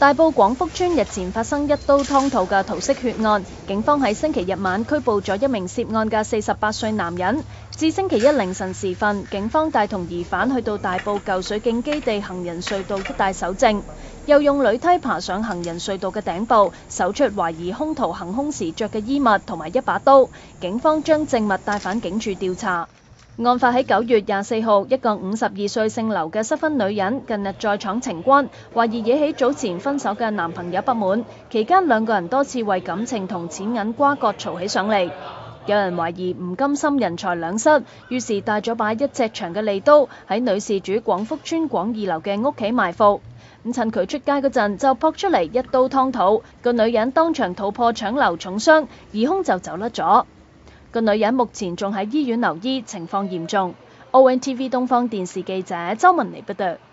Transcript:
大埔廣福村日前發生一刀劏肚嘅桃色血案，警方喺星期日晚拘捕咗一名涉案嘅48歲男人。至星期一凌晨時分，警方帶同疑犯去到大埔舊水徑基地行人隧道一帶搜證，又用鋁梯爬上行人隧道嘅頂部，搜出懷疑兇徒行兇時着嘅衣物同埋一把刀。警方將證物帶返警署調查。案發喺9月24號，一個52歲姓劉嘅失婚女人近日在闖情關，懷疑惹起早前分手嘅男朋友不滿，期間兩個人多次為感情同錢銀瓜葛嘈起上嚟。有人懷疑唔甘心人財兩失，於是帶咗把1尺長嘅利刀喺女事主廣福村廣2樓嘅屋企埋伏。趁佢出街嗰陣就撲出嚟一刀劏肚，個女人當場肚破腸流重傷，疑兇就走甩咗。個女人目前仲喺醫院留醫，情況嚴重。ONTV 東方電視記者周文妮報道。